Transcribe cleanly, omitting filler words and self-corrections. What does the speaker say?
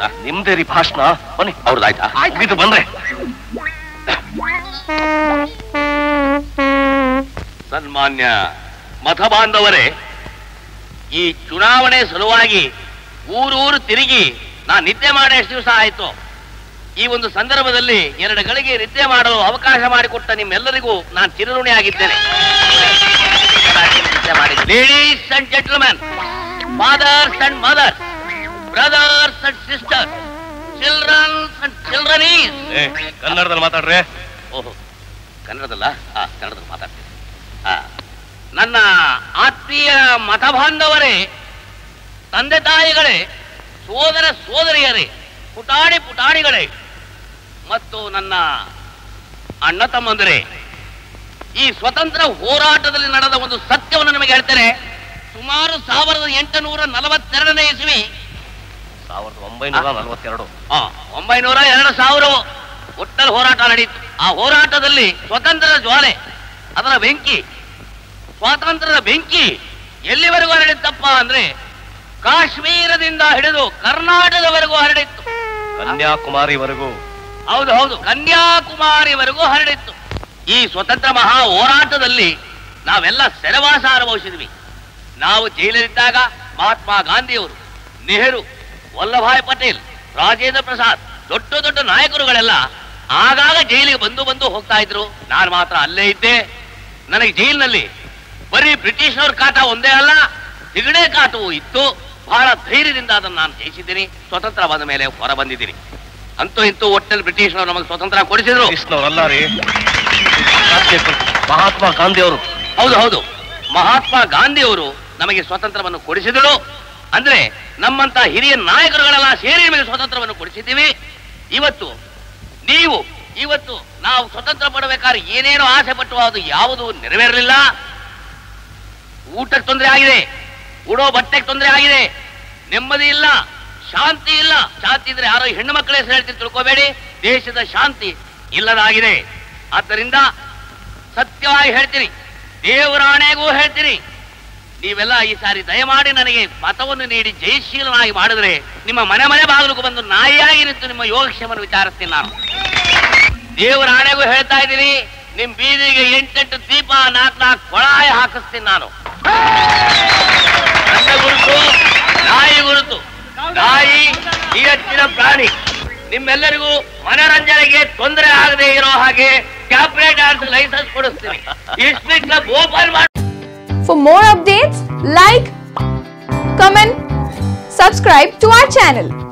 ನಿಮ್ದೇ ರೀ ಭಾಷಣ. ಬನ್ನಿ. ಅವ್ರದ್ದಾಯ್ತಾ? ಇದು ಬಂದ್ರೆ ಸನ್ಮಾನ್ಯ ಮತ ಬಾಂಧವರೇ, ಈ ಚುನಾವಣೆ ಸಲುವಾಗಿ ಊರೂರು ತಿರುಗಿ ನಾನು ನಿದ್ದೆ ಮಾಡಿ ಎಷ್ಟು ದಿವಸ ಆಯ್ತು. ಈ ಒಂದು ಸಂದರ್ಭದಲ್ಲಿ 2 ಗಳಿಗೆ ನಿದ್ದೆ ಮಾಡಲು ಅವಕಾಶ ಮಾಡಿಕೊಟ್ಟ ನಿಮ್ಮೆಲ್ಲರಿಗೂ ನಾನು ಚಿರಋಣಿ ಆಗಿದ್ದೇನೆ. Ladies and gentlemen, fathers and mothers, brothers and sisters, childrens and ಚಿಲ್ಡ್ರನೀಸ್. ಕನ್ನಡದಲ್ಲಿ ಮಾತಾಡ್ರೆ. ಓಹೋ, ಕನ್ನಡದಲ್ಲ? ಕನ್ನಡದಲ್ಲಿ ಮಾತಾಡ್ತೀನಿ. ನನ್ನ ಆತ್ಮೀಯ ಮತ ಬಾಂಧವರೇ, ತಂದೆ ತಾಯಿಗಳೇ, ಸೋದರ ಸೋದರಿಯರೇ, ಪುಟಾಣಿ ಪುಟಾಣಿಗಳೇ ಮತ್ತು ನನ್ನ ಅಣ್ಣ ತಮ್ಮಂದರೇ, ಈ ಸ್ವತಂತ್ರ ಹೋರಾಟದಲ್ಲಿ ನಡೆದ ಒಂದು ಸತ್ಯವನ್ನು ನಿಮಗೆ ಹೇಳ್ತೇನೆ. ಸುಮಾರು 1842ನೇ ಇಸ್ವಿ, 1942, 902 ಒಟ್ಟಲ್ಲಿ ಹೋರಾಟ ನಡೆಯಿತು. ಆ ಹೋರಾಟದಲ್ಲಿ ಸ್ವತಂತ್ರದ ಜ್ವಾಲೆ, ಅದರ ಬೆಂಕಿ, ಸ್ವಾತಂತ್ರ್ಯದ ಬೆಂಕಿ ಎಲ್ಲಿವರೆಗೂ ಹರಡಿತ್ತಪ್ಪ ಅಂದ್ರೆ ಕಾಶ್ಮೀರದಿಂದ ಹಿಡಿದು ಕರ್ನಾಟಕದವರೆಗೂ ಹರಡಿತ್ತು. ಕನ್ಯಾಕುಮಾರಿವರೆಗೂ. ಹೌದು ಹೌದು, ಕನ್ಯಾಕುಮಾರಿವರೆಗೂ ಹರಡಿತ್ತು. ಈ ಸ್ವತಂತ್ರ ಮಹಾ ಹೋರಾಟದಲ್ಲಿ ನಾವೆಲ್ಲ ಸೆರೆವಾಸ ಅನುಭವಿಸಿದ್ವಿ. ನಾವು ಜೈಲಲ್ಲಿದ್ದಾಗ ಮಹಾತ್ಮ ಗಾಂಧಿಯವರು, ನೆಹರು, ವಲ್ಲಭಾಯ್ ಪಟೇಲ್, ರಾಜೇಂದ್ರ ಪ್ರಸಾದ್, ದೊಡ್ಡ ದೊಡ್ಡ ನಾಯಕರುಗಳೆಲ್ಲ ಆಗಾಗ ಜೈಲಿಗೆ ಬಂದು ಹೋಗ್ತಾ ಇದ್ರು. ನಾನು ಮಾತ್ರ ಅಲ್ಲೇ ಇದ್ದೆ. ನನಗೆ ಜೈಲಿನಲ್ಲಿ ಬರೀ ಬ್ರಿಟಿಷರವ್ರ ಕಾಟ ಒಂದೇ ಅಲ್ಲ, ತಿಗಣೆ ಕಾಟವೂ ಇತ್ತು. ಬಹಳ ಧೈರ್ಯದಿಂದ ಅದನ್ನು ನಾನು ಜಯಿಸಿದ್ದೀನಿ. ಸ್ವತಂತ್ರ ಬಂದ ಮೇಲೆ ಹೊರ ಬಂದಿದ್ದೀನಿ. ಅಂತೂ ಇಂತೂ ಒಟ್ಟಲ್ಲಿ ಬ್ರಿಟಿಷರವರು ನಮಗೆ ಸ್ವತಂತ್ರ ಕೊಡಿಸಿದ್ರು. ಮಹಾತ್ಮ ಗಾಂಧಿ ಅವರು. ಹೌದು ಹೌದು, ಮಹಾತ್ಮ ಗಾಂಧಿಯವರು ನಮಗೆ ಸ್ವತಂತ್ರವನ್ನು ಕೊಡಿಸಿದರು. ಅಂದ್ರೆ ನಮ್ಮಂತ ಹಿರಿಯ ನಾಯಕರುಗಳೆಲ್ಲ ಸೇರಿ ನಮಗೆ ಸ್ವತಂತ್ರವನ್ನು ಕೊಡಿಸಿದ್ದೀವಿ. ಇವತ್ತು ನಾವು ಸ್ವತಂತ್ರ ಪಡಬೇಕಾದ್ರೆ ಏನೇನೋ ಆಸೆ ಪಟ್ಟು ಅದು ಯಾವುದೂ ನೆರವೇರಲಿಲ್ಲ. ಊಟಕ್ಕೆ ತೊಂದರೆ ಆಗಿದೆ, ಉಡೋ ಬಟ್ಟೆಗೆ ತೊಂದರೆ ಆಗಿದೆ, ನೆಮ್ಮದಿ ಇಲ್ಲ, ಶಾಂತಿ ಇಲ್ಲ. ಶಾಂತಿ ಇದ್ರೆ ಯಾರೋ ಹೆಣ್ಣು ಮಕ್ಕಳ ಹೆಸರು ಹೇಳ್ತೀನಿ ತಿಳ್ಕೋಬೇಡಿ. ದೇಶದ ಶಾಂತಿ ಇಲ್ಲದಾಗಿದೆ. ಆದ್ದರಿಂದ ಸತ್ಯವಾಗಿ ಹೇಳ್ತೀನಿ, ದೇವರಾಣೆಗೂ ಹೇಳ್ತೀನಿ, ನೀವೆಲ್ಲ ಈ ಸಾರಿ ದಯಮಾಡಿ ನನಗೆ ಮತವನ್ನು ನೀಡಿ ಜಯಶೀಲನಾಗಿ ಮಾಡಿದ್ರೆ ನಿಮ್ಮ ಮನೆ ಬಾಗಿಲಿಗೆ ಬಂದು ನಾಯಿಯಾಗಿ ನಿಂತು ನಿಮ್ಮ ಯೋಗಕ್ಷೇಮವನ್ನು ವಿಚಾರಿಸ್ತೀನಿ. ನಾನು ದೇವರಾಣೆಗೂ ಹೇಳ್ತಾ ಇದ್ದೀನಿ, ನಿಮ್ ಬೀದಿಗೆ 8 ದೀಪ 4 ಕೊಳಾಯಿ ಹಾಕಿಸ್ತೀನಿ. ನಾನು ನನ್ನ ಗುರುತು ನಾಯಿ ಗುರುತು. ನಾಯಿ ನಿಯತ್ತಿನ ಪ್ರಾಣಿ. ನಿಮ್ಮೆಲ್ಲರಿಗೂ ಮನರಂಜನೆಗೆ ತೊಂದರೆ ಆಗದೆ ಇರೋ ಹಾಗೆ ಕ್ಯಾಬ್ರೆಟ್ ಆರ್ಟ್ಸ್ ಲೈಸೆನ್ಸ್ ಕೊಡಿಸ್ತೀನಿ. ಹಿಸ್ಟ್ರಿ ಕ್ಲಬ್ ಓಪನ್ ಮಾಡಿ. For more updates, like, comment, subscribe to our channel.